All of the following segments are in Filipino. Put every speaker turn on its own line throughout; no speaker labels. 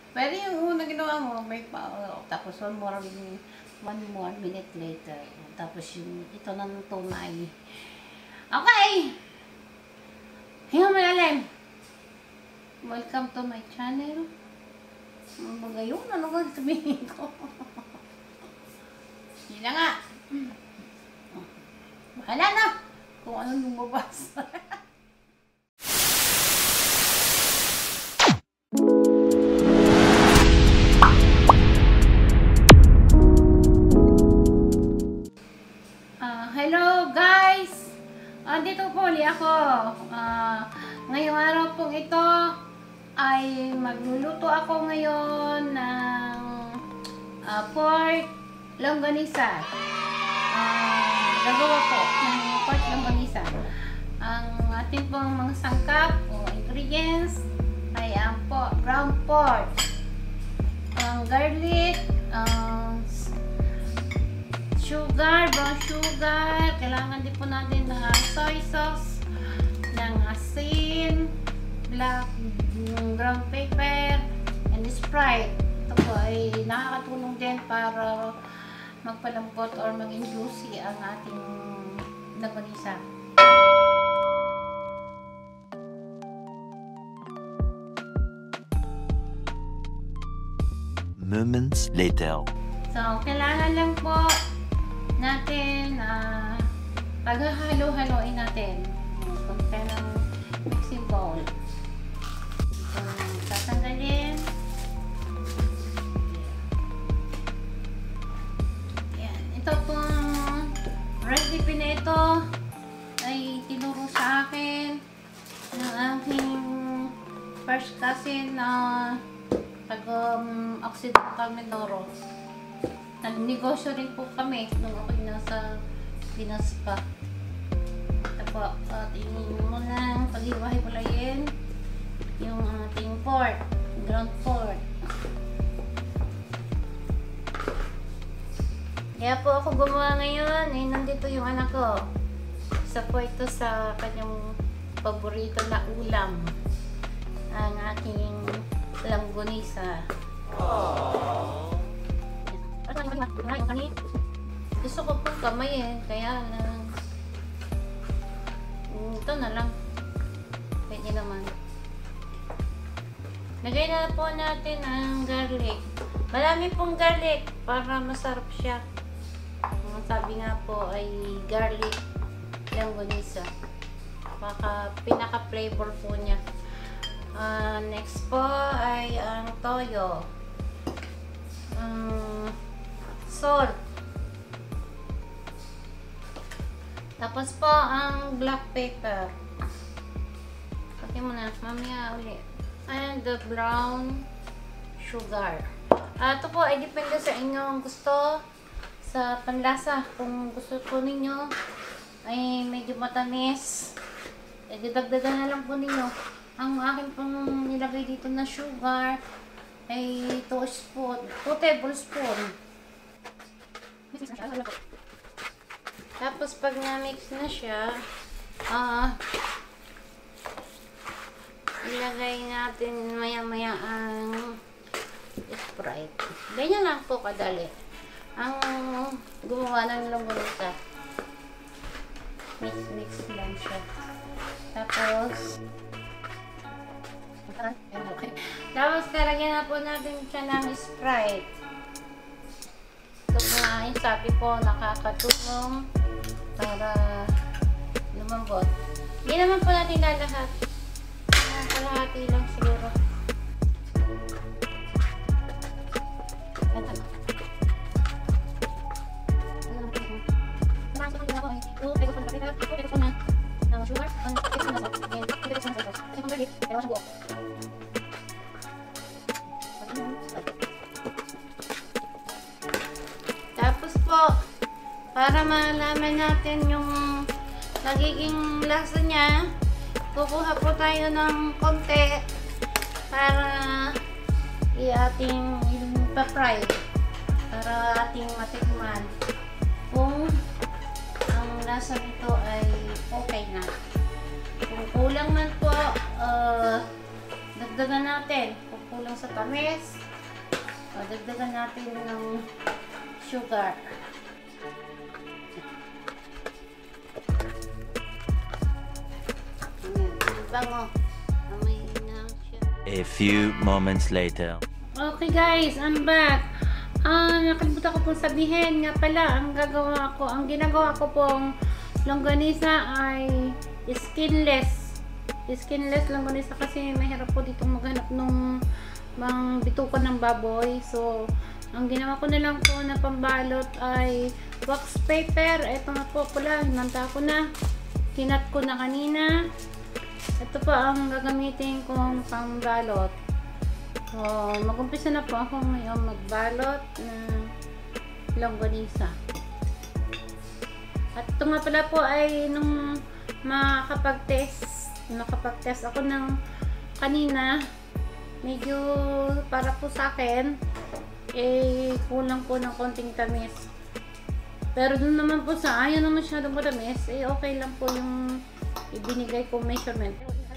Pwede yung una ginawa mo, may tapos one more minute later. Tapos yung ito na ng tunay. Okay! Hinga malalim. Welcome to my channel. Magayon, ano ba sabihin ko? Yun na nga. Bahala na kung anong lumabas. Hello guys! Dito po ulit ako. Ngayong araw pong ito ay magluluto ako ngayon ng pork longanisa. Gagawa po ng pork longanisa. Ang ating pong mga sangkap o ingredients ay ang ground pork, ang garlic, sugar, brown sugar, kailangan din po natin ng soy sauce, ng asin, black brown pepper, and Sprite. Ito po ay nakakatulong din para magpalambot or maging juicy ang ating longanisa.
Moments later.
So, kailangan lang po natin paghahalo-haloin natin. Punta ng mixing bowl. Tatanggalin. Yan. Ito pong recipe na ito ay tinuro sa akin ng aking first cousin na taga-Occidental Mindoro. Nag-negosyo rin po kami nung ako nasa Pinas pa. Ito po, tingin mo lang paghiwa-hiwalayin yung ating pork, ground pork. Kaya po ako gumawa ngayon, nandito yung anak ko. Isa po ito sa kanyang paborito na ulam, ang aking longanisa. Gusto ko po kamay kaya ito na lang. Pwede naman. Lagay na po natin ang garlic. Marami pong garlic para masarap siya. Ang sabi nga po ay garlic longanisa. Pinaka-flavor po niya. Next po ay ang toyo. Salt. Tapos po ang black pepper. Pati mo na, mamaya ulit. And the brown sugar. Ito po ay depende sa inyong gusto sa panlasa. Kung gusto po ninyo ay medyo matamis, didagdagan na lang po ninyo. Ang akin pong nilagay dito na sugar ay 2 tablespoon. Tapos pag na-mix na siya, ilagay natin maya-maya ang Sprite. Ganyan lang po kadali ang gumawa ng longanisa. Mix lang siya. Tapos kalagyan na po natin siya ng Sprite. Ito po nga yung sabi po nakakatulong para lumambot. Hindi naman po natin lalahat. Kalahati lang siguro. Tapos po, para malaman natin yung nagiging lasa niya, kukuha po tayo ng konti para i-ating pa-fry para ating matikman kung ang lasa nito ay okay na. Kung kulang man po, dagdagan natin. kulang sa tamis. So, dagdagan natin ng sugar. Bango.
A few moments later.
Okay guys, I'm back. Nakalimutan ko pong sabihin nga pala, ang ginagawa ko pong longanisa ay skinless. Skinless longanisa kasi mahirap po dito maghanap ng bitukan ng baboy. So, ang ginawa ko na lang po na pambalot ay wax paper. Ito nga po pala, hinanta ko na. Kinat ko na kanina. Ito po ang gagamitin kong pambalot. So, mag-umpisa na po ako ngayon magbalot ng longanisa. At ito nga pala po ay nung makapag-test ako ng kanina, medyo para po sa akin, kulang po ng konting tamis. Pero dun naman po sa ayaw naman masyadong matamis, okay lang po yung ibinigay kong measurement.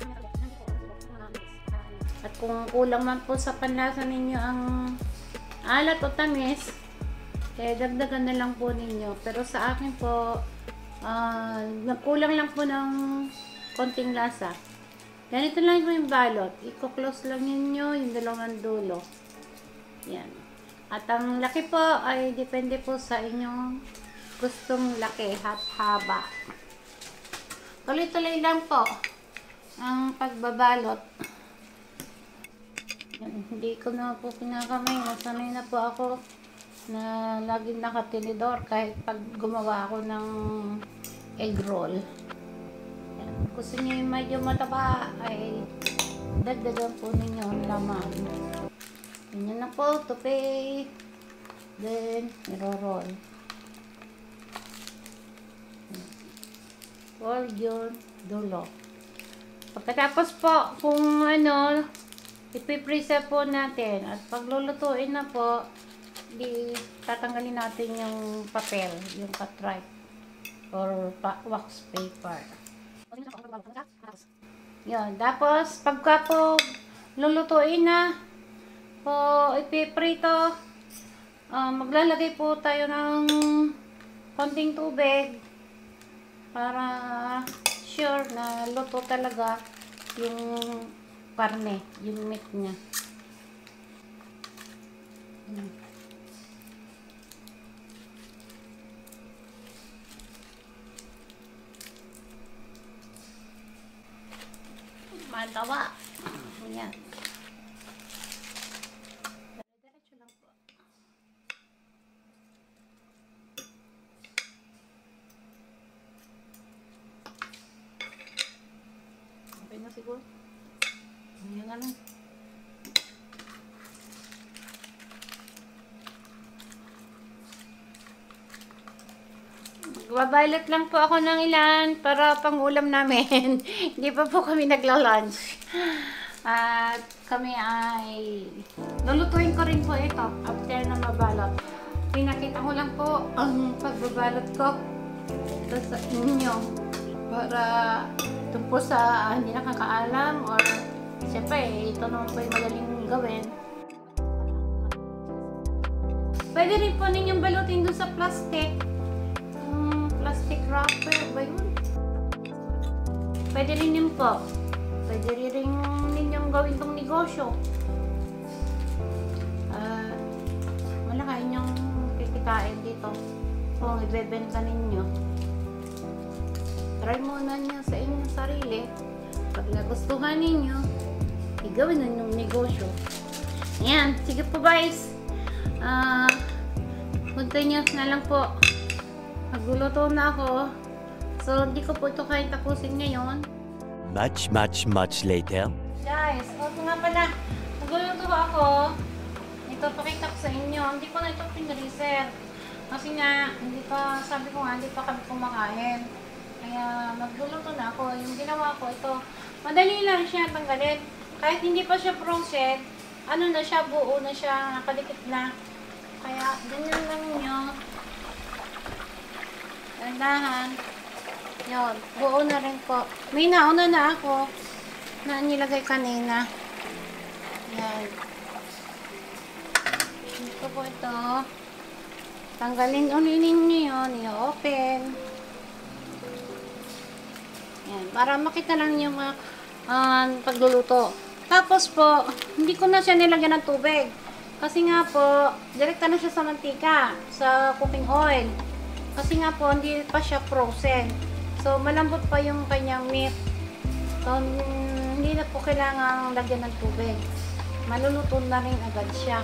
At kung kulang man po sa panlasa ninyo ang alat o tamis, dagdagan na lang po ninyo. Pero sa akin po, nagkulang lang po ng konting lasa. Ganito lang po yung balot. I-close lang ninyo yung dalawang dulo. Yan. At ang laki po ay depende po sa inyong gustong laki at haba. Tuloy-tuloy lang po ang pagbabalot. Hindi ko na po pinakamay. Nasanay na po ako na laging nakatinidor kahit pag gumawa ako ng egg roll. Yan. Gusto niyo yung medyo mataba ay dagdagan po ninyo ang laman. Ganyan na po, tupi. Then, iro-roll. Roll yun, dulo. Pagkatapos po, kung ipipresa po natin at paglulutuin na po, tatanggalin natin yung papel, yung cut-ripe or wax paper. Yun, tapos pagka po lulutuin na po ipiprito, maglalagay po tayo ng konting tubig para sure na luto talaga yung karne, yung meat niya. Matawa. Ayan. Diretso lang po. Okay na siguro. Ayan na lang. Babalot lang po ako ng ilan para pang ulam namin. Hindi pa po kami nagla-lunch. At kami ay lulutuin ko rin po ito after na mabalot. Pinakita ko lang po ang pagbabalot ko ito sa inyo para ito po sa hindi nakakaalam or siyempre ito naman po yung magaling gawin. Pwede rin po ninyong balutin doon sa plastic. Plastic wrapper ba yun? Pwede rin yun po. Pwede rin ninyong gawin tong negosyo. Malaki inyong kikitain dito. Kung ibebenta ninyo. Try muna nyo sa inyong sarili. Pag nagustuhan ninyo, igawin na yung negosyo. Ayan. Sige po guys. Continuous na lang po. Nagluluto na ako. So, hindi ko po ito kahit tapusin ngayon.
Much later.
Guys, ito nga pala. Nagluluto ako. Ito, pakita ko sa inyo. Hindi ko na ito pinreser. Kasi nga, sabi ko nga, hindi pa kami kumakain. Kaya, nagluluto na ako. Yung ginawa ko, ito, madali lang siya tanggalin. Kahit hindi pa siya frozen, na siya, buo na siya, nakadikit na. Kaya, ganyan lang nyo. Dandahan. Yun. Buo na rin po. May nauna na ako na nilagay kanina. Yan. Ito po ito. Tanggalin ulit ninyo yun. I-open. Yan. Para makita lang yung pagluluto. Tapos po, hindi ko na siya nilagyan ng tubig. Kasi nga po, direkta na siya sa mantika, sa cooking oil. Kasi nga po, hindi pa siya frozen. So, malambot pa yung kanyang meat. So, hindi na po kailangang lagyan ng tubig. Maluluto na rin agad siya.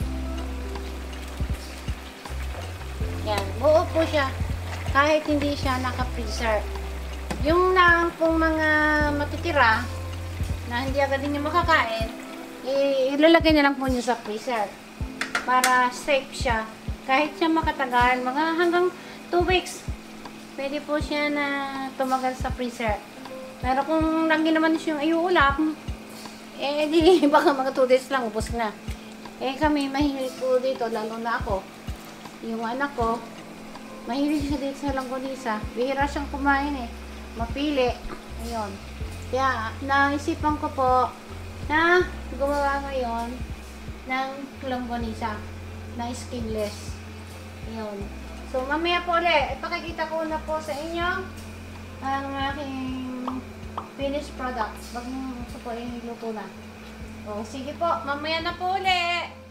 Yan, buo po siya. Kahit hindi siya naka-freezer. Yung lang pong mga matitira, na hindi agad niyo makakain, ilalagay na lang po niyo sa freezer para safe siya. Kahit siya makatagal, mga hanggang 2 weeks, pwede po siya na tumagal sa freezer. Pero kung lagi naman siyang iuulap, di baka mga 2 days lang, ubos na. Kami mahilig po dito, lalo na ako. Yung anak ko, mahilig siya dito sa longanisa. Bihira siyang kumain mapili. Ayun. Kaya, naisipan ko po na gumawa ngayon ng longanisa na skinless. Ayun. So, mamaya po ulit, ipakikita ko na po sa inyo ang aking finished product. Bago ito po yung luto na. O, sige po, mamaya na po ulit.